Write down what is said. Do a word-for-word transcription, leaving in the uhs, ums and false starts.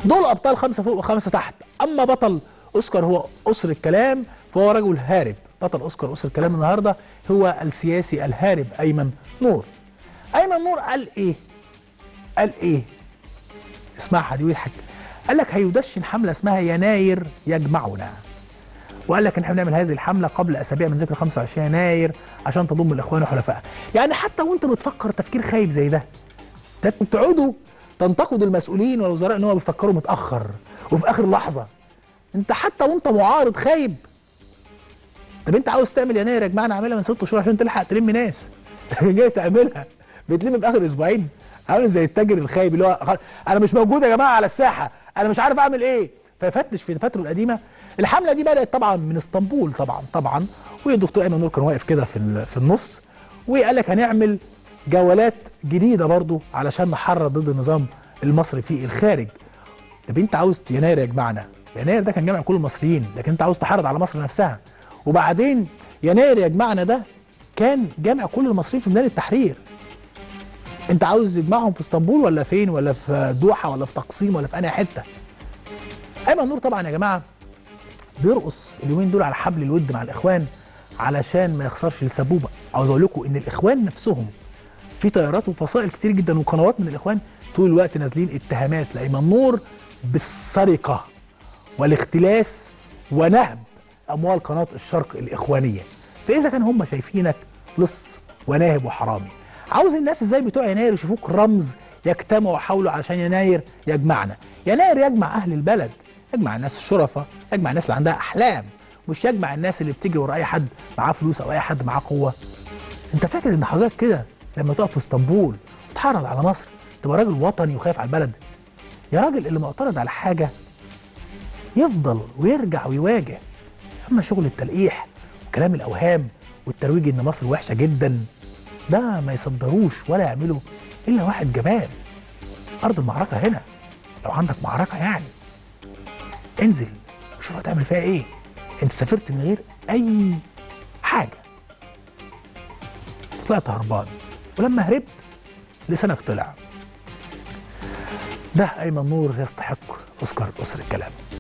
دول ابطال خمسه فوق وخمسه تحت. اما بطل اوسكار هو اسر الكلام فهو رجل هارب. بطل اوسكار اسر الكلام النهارده هو السياسي الهارب ايمن نور. ايمن نور قال ايه؟ قال ايه؟ اسمعها دي ويضحك. قال لك هيدشن حمله اسمها يناير يجمعنا. وقال لك ان احنا بنعمل هذه الحمله قبل اسابيع من ذكرى خمسة وعشرين يناير عشان تضم الاخوان وحلفائها. يعني حتى وانت بتفكر تفكير خايب زي ده، ده بتقعدوا تنتقدوا المسؤولين والوزراء ان هم بيفكروا متاخر وفي اخر لحظه. انت حتى وانت معارض خايب. طب انت عاوز تعمل يناير يا جماعه نعملها من ست شهور عشان تلحق تلم ناس. جاي تعملها بتلم في اخر اسبوعين. عامل زي التاجر الخايب اللي هو انا مش موجود يا جماعه على الساحه، انا مش عارف اعمل ايه، فيفتش في دفاتره القديمه. الحمله دي بدات طبعا من اسطنبول طبعا طبعا والدكتور ايمن نور كان واقف كده في في النص وقال لك هنعمل جولات جديده برضو علشان نحرر ضد النظام المصري في الخارج. طب انت عاوز يناير يجمعنا، يناير ده كان جامع كل المصريين، لكن انت عاوز تحرض على مصر نفسها. وبعدين يناير يجمعنا ده كان جامع كل المصريين في ميدان التحرير. انت عاوز يجمعهم في اسطنبول ولا فين ولا في دوحه ولا في تقسيم ولا في انهي حته؟ ايمن نور طبعا يا جماعه بيرقص اليومين دول على حبل الود مع الاخوان علشان ما يخسرش السبوبه. عاوز اقول لكم ان الاخوان نفسهم في تيارات وفصائل كتير جدا وقنوات من الاخوان طول الوقت نازلين اتهامات لايمن نور بالسرقه والاختلاس ونهب اموال قناه الشرق الاخوانيه. فاذا كان هم شايفينك لص وناهب وحرامي، عاوز الناس ازاي بتوع يناير يشوفوك رمز يجتمعوا حوله عشان يناير يجمعنا. يناير يجمع اهل البلد، يجمع الناس الشرفاء، يجمع الناس اللي عندها احلام، مش يجمع الناس اللي بتجري ورا اي حد معاه فلوس او اي حد معاه قوه. انت فاكر ان حضرتك كده لما تقف في اسطنبول وتحرض على مصر تبقى راجل وطني وخايف على البلد؟ يا راجل اللي معترض على حاجه يفضل ويرجع ويواجه. اما شغل التلقيح وكلام الاوهام والترويج ان مصر وحشه جدا ده ما يصدروش ولا يعملوا الا واحد جبان. ارض المعركه هنا، لو عندك معركه يعني انزل وشوف هتعمل فيها ايه. انت سافرت من غير اي حاجه، طلعت هربان، ولما هربت لسانك طلع. ده ايمن نور يستحق اوسكار اسر الكلام.